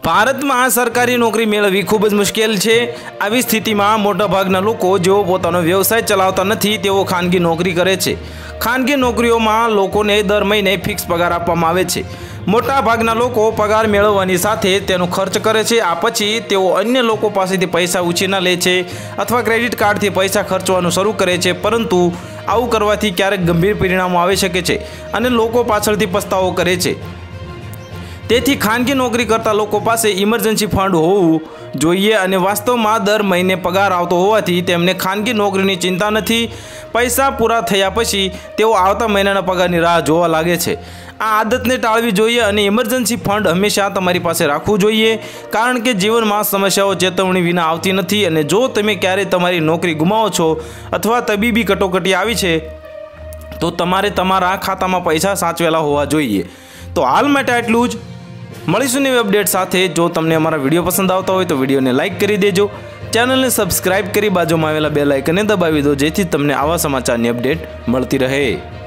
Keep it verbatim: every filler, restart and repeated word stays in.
भारत में सरकारी नौकरी मेळववी खूब ज मुश्केल है। આવી સ્થિતિમાં મોટાભાગના લોકો જેઓ પોતાનો વ્યવસાય ચલાવતા નથી તેઓ ખાનગી નોકરી કરે છે। ખાનગી નોકરીઓમાં લોકોને દર મહિને ફિક્સ પગાર આપવામાં આવે છે। મોટાભાગના લોકો પગાર મેળવવાની સાથે તેનો ખર્ચ કરે છે। આ પછી તેઓ અન્ય લોકો પાસેથી પૈસા ઉછીના લે છે અથવા ક્રેડિટ કાર્ડથી પૈસા ખર્ચવાનું શરૂ કરે છે, પરંતુ આવું કરવાથી ક્યારેક ગંભીર પરિણામો આવી શકે છે અને લોકો પાછળથી પસ્તાવો કરે છે। તેથી ખાનગી નોકરી કરતા લોકો પાસે ઇમરજન્સી ફંડ હોવું જોઈએ અને વાસ્તવમાં દર મહિને પગાર આવતો હોવાથી તેમને ખાનગી નોકરીની ચિંતા નથી। પૈસા પૂરા થયા પછી તેઓ આવતા મહિનાના પગારની રાહ જોવા લાગે છે। આ આદતને ટાળવી જોઈએ અને ઇમરજન્સી ફંડ હંમેશા તમારી પાસે રાખવું જોઈએ, કારણ કે જીવનમાં સમસ્યાઓ ચેતવણી વિના આવતી નથી અને જો તમે ક્યારેય તમારી નોકરી ગુમાવો છો અથવા તબીબી કટોકટી આવી છે તો તમારે તમારા ખાતામાં પૈસા સાચવેલા હોવા જોઈએ। તો હાલ માટે આટલું જ। મળીશું નવી અપડેટ સાથે। જો તમને અમારા વિડીયો પસંદ આવતા હોય તો વિડીયોને લાઇક કરી દેજો, ચેનલને સબસ્ક્રાઇબ કરી બાજુમાં આવેલા બેલ આઇકનને દબાવી દો, જેથી તમને આવા સમાચારની અપડેટ મળતી રહે।